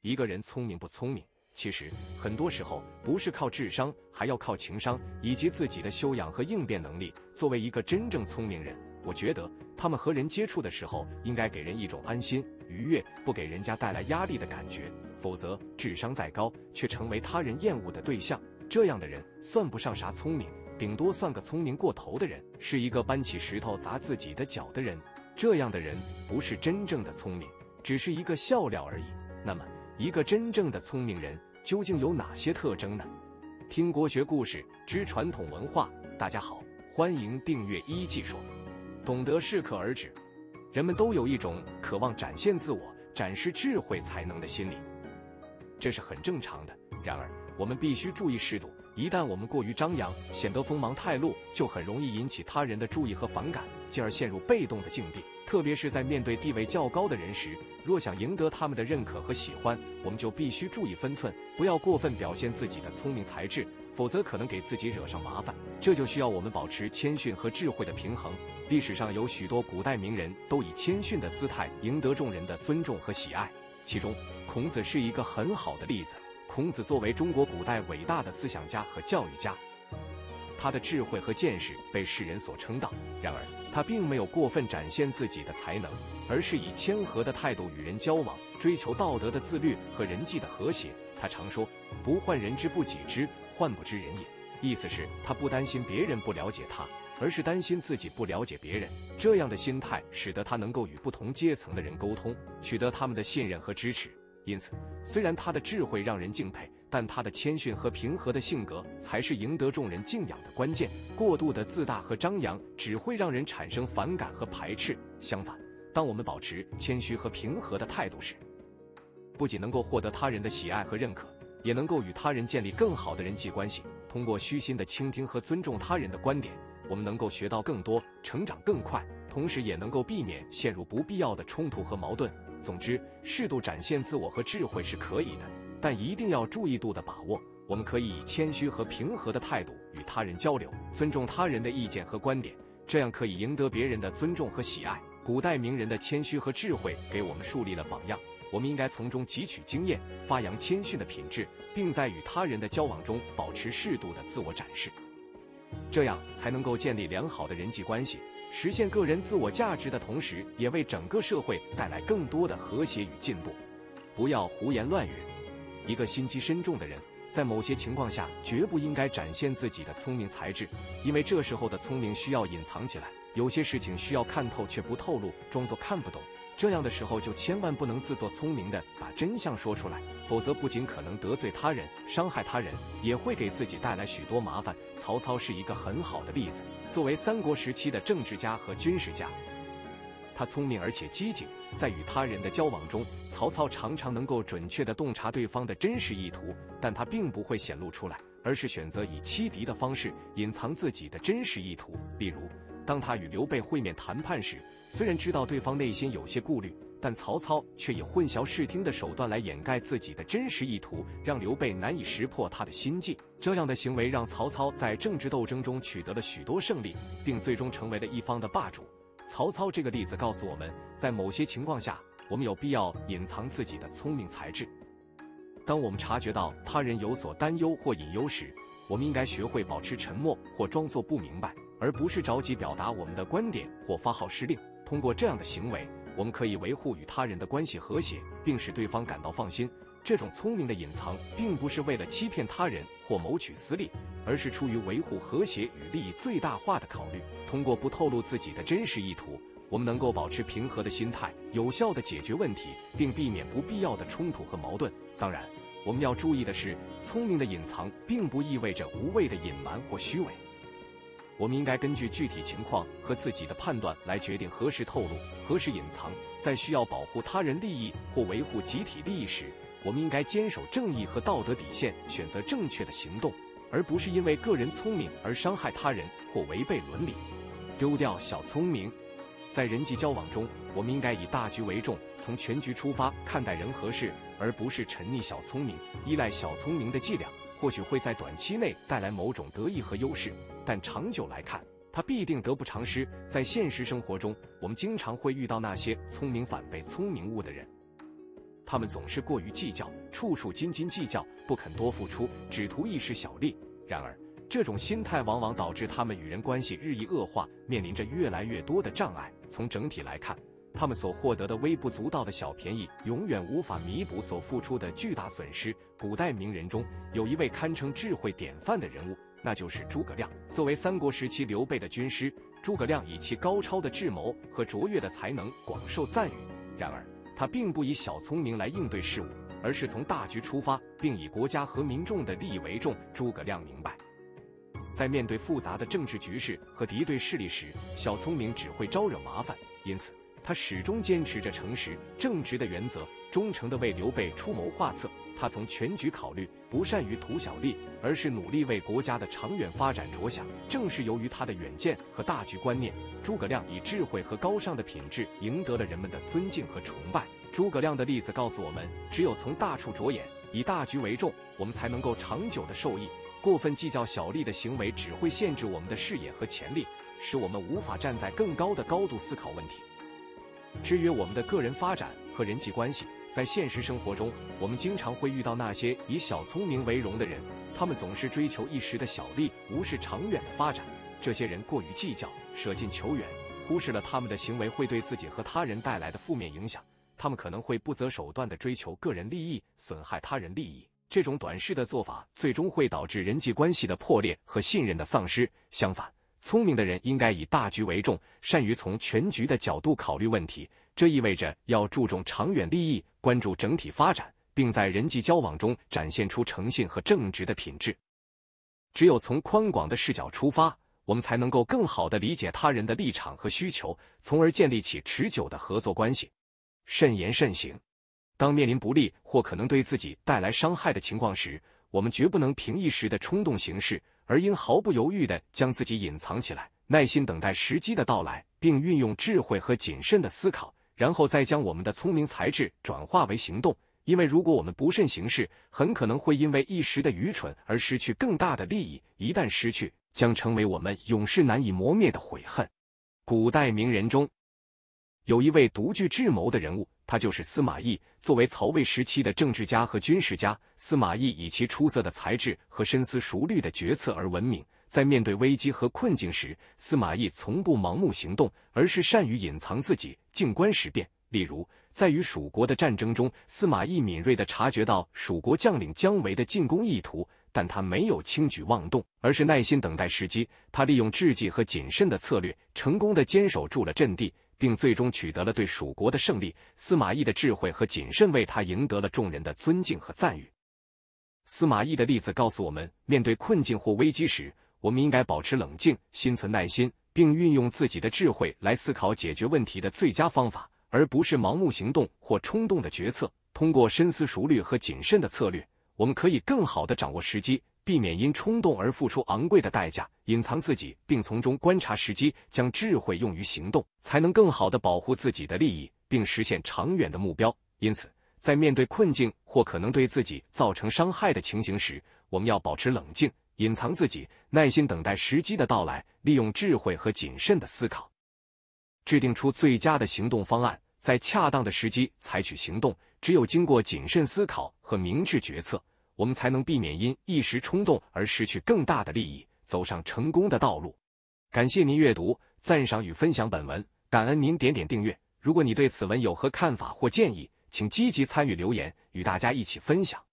一个人聪明不聪明，其实很多时候不是靠智商，还要靠情商以及自己的修养和应变能力。作为一个真正聪明人，我觉得他们和人接触的时候，应该给人一种安心、愉悦，不给人家带来压力的感觉。否则，智商再高，却成为他人厌恶的对象，这样的人算不上啥聪明，顶多算个聪明过头的人，是一个搬起石头砸自己的脚的人。这样的人不是真正的聪明，只是一个笑料而已。那么，一个真正的聪明人究竟有哪些特征呢？听国学故事之传统文化，大家好，欢迎订阅一技说。懂得适可而止，人们都有一种渴望展现自我、展示智慧才能的心理，这是很正常的。然而，我们必须注意适度。一旦我们过于张扬，显得锋芒太露，就很容易引起他人的注意和反感，进而陷入被动的境地。特别是在面对地位较高的人时，若想赢得他们的认可和喜欢，我们就必须注意分寸，不要过分表现自己的聪明才智，否则可能给自己惹上麻烦。这就需要我们保持谦逊和智慧的平衡。历史上有许多古代名人都以谦逊的姿态赢得众人的尊重和喜爱，其中孔子是一个很好的例子。孔子作为中国古代伟大的思想家和教育家，他的智慧和见识被世人所称道。然而，他并没有过分展现自己的才能，而是以谦和的态度与人交往，追求道德的自律和人际的和谐。他常说：“不患人之不己知，患不知人也。”意思是，他不担心别人不了解他，而是担心自己不了解别人。这样的心态使得他能够与不同阶层的人沟通，取得他们的信任和支持。因此，虽然他的智慧让人敬佩，但他的谦逊和平和的性格才是赢得众人敬仰的关键。过度的自大和张扬只会让人产生反感和排斥。相反，当我们保持谦虚和平和的态度时，不仅能够获得他人的喜爱和认可，也能够与他人建立更好的人际关系。通过虚心的倾听和尊重他人的观点，我们能够学到更多，成长更快，同时也能够避免陷入不必要的冲突和矛盾。总之，适度展现自我和智慧是可以的，但一定要注意度的把握。我们可以以谦虚和平和的态度与他人交流，尊重他人的意见和观点，这样可以赢得别人的尊重和喜爱。古代名人的谦虚和智慧给我们树立了榜样，我们应该从中汲取经验，发扬谦逊的品质，并在与他人的交往中保持适度的自我展示，这样才能够建立良好的人际关系，实现个人自我价值的同时，也为整个社会带来更多的和谐与进步。不要胡言乱语。一个心机深重的人，在某些情况下绝不应该展现自己的聪明才智，因为这时候的聪明需要隐藏起来，有些事情需要看透却不透露，装作看不懂。这样的时候就千万不能自作聪明的把真相说出来，否则不仅可能得罪他人、伤害他人，也会给自己带来许多麻烦。曹操是一个很好的例子。作为三国时期的政治家和军事家，他聪明而且机警，在与他人的交往中，曹操常常能够准确地洞察对方的真实意图，但他并不会显露出来，而是选择以欺敌的方式隐藏自己的真实意图。例如，当他与刘备会面谈判时，虽然知道对方内心有些顾虑，但曹操却以混淆视听的手段来掩盖自己的真实意图，让刘备难以识破他的心计。这样的行为让曹操在政治斗争中取得了许多胜利，并最终成为了一方的霸主。曹操这个例子告诉我们，在某些情况下，我们有必要隐藏自己的聪明才智。当我们察觉到他人有所担忧或隐忧时，我们应该学会保持沉默或装作不明白，而不是着急表达我们的观点或发号施令。通过这样的行为，我们可以维护与他人的关系和谐，并使对方感到放心。这种聪明的隐藏并不是为了欺骗他人或谋取私利，而是出于维护和谐与利益最大化的考虑。通过不透露自己的真实意图，我们能够保持平和的心态，有效地解决问题，并避免不必要的冲突和矛盾。当然，我们要注意的是，聪明的隐藏并不意味着无谓的隐瞒或虚伪。我们应该根据具体情况和自己的判断来决定何时透露，何时隐藏。在需要保护他人利益或维护集体利益时，我们应该坚守正义和道德底线，选择正确的行动，而不是因为个人聪明而伤害他人或违背伦理。丢掉小聪明。在人际交往中，我们应该以大局为重，从全局出发看待人和事，而不是沉溺小聪明。依赖小聪明的伎俩，或许会在短期内带来某种得益和优势，但长久来看，它必定得不偿失。在现实生活中，我们经常会遇到那些聪明反被聪明误的人。 他们总是过于计较，处处斤斤计较，不肯多付出，只图一时小利。然而，这种心态往往导致他们与人关系日益恶化，面临着越来越多的障碍。从整体来看，他们所获得的微不足道的小便宜，永远无法弥补所付出的巨大损失。古代名人中有一位堪称智慧典范的人物，那就是诸葛亮。作为三国时期刘备的军师，诸葛亮以其高超的智谋和卓越的才能广受赞誉。然而，他并不以小聪明来应对事物，而是从大局出发，并以国家和民众的利益为重。诸葛亮明白，在面对复杂的政治局势和敌对势力时，小聪明只会招惹麻烦，因此他始终坚持着诚实正直的原则，忠诚地为刘备出谋划策。他从全局考虑，不善于图小利，而是努力为国家的长远发展着想。正是由于他的远见和大局观念，诸葛亮以智慧和高尚的品质赢得了人们的尊敬和崇拜。诸葛亮的例子告诉我们，只有从大处着眼，以大局为重，我们才能够长久的受益。过分计较小利的行为只会限制我们的视野和潜力，使我们无法站在更高的高度思考问题，制约我们的个人发展和人际关系。在现实生活中，我们经常会遇到那些以小聪明为荣的人，他们总是追求一时的小利，无视长远的发展。这些人过于计较，舍近求远，忽视了他们的行为会对自己和他人带来的负面影响。他们可能会不择手段地追求个人利益，损害他人利益。这种短视的做法最终会导致人际关系的破裂和信任的丧失。相反，聪明的人应该以大局为重，善于从全局的角度考虑问题。这意味着要注重长远利益，关注整体发展，并在人际交往中展现出诚信和正直的品质。只有从宽广的视角出发，我们才能够更好地理解他人的立场和需求，从而建立起持久的合作关系。慎言慎行。当面临不利或可能对自己带来伤害的情况时，我们绝不能凭一时的冲动行事，而应毫不犹豫地将自己隐藏起来，耐心等待时机的到来，并运用智慧和谨慎的思考，然后再将我们的聪明才智转化为行动。因为如果我们不慎行事，很可能会因为一时的愚蠢而失去更大的利益，一旦失去，将成为我们永世难以磨灭的悔恨。古代名人中有一位独具智谋的人物，他就是司马懿。作为曹魏时期的政治家和军事家，司马懿以其出色的才智和深思熟虑的决策而闻名。在面对危机和困境时，司马懿从不盲目行动，而是善于隐藏自己，静观时变。例如，在与蜀国的战争中，司马懿敏锐地察觉到蜀国将领姜维的进攻意图，但他没有轻举妄动，而是耐心等待时机。他利用智计和谨慎的策略，成功地坚守住了阵地，并最终取得了对蜀国的胜利。司马懿的智慧和谨慎为他赢得了众人的尊敬和赞誉。司马懿的例子告诉我们，面对困境或危机时，我们应该保持冷静，心存耐心，并运用自己的智慧来思考解决问题的最佳方法，而不是盲目行动或冲动的决策。通过深思熟虑和谨慎的策略，我们可以更好地掌握时机，避免因冲动而付出昂贵的代价，隐藏自己，并从中观察时机，将智慧用于行动，才能更好地保护自己的利益，并实现长远的目标。因此，在面对困境或可能对自己造成伤害的情形时，我们要保持冷静，隐藏自己，耐心等待时机的到来，利用智慧和谨慎的思考，制定出最佳的行动方案，在恰当的时机采取行动。只有经过谨慎思考和明智决策，我们才能避免因一时冲动而失去更大的利益，走上成功的道路。感谢您阅读、赞赏与分享本文，感恩您点订阅。如果你对此文有何看法或建议，请积极参与留言，与大家一起分享。